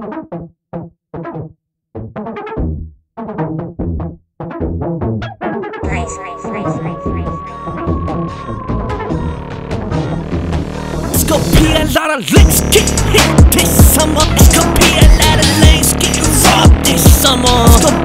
It's gonna be a lot of licks getting hit this summer. It's gonna be a lot of lanes getting robbed this summer.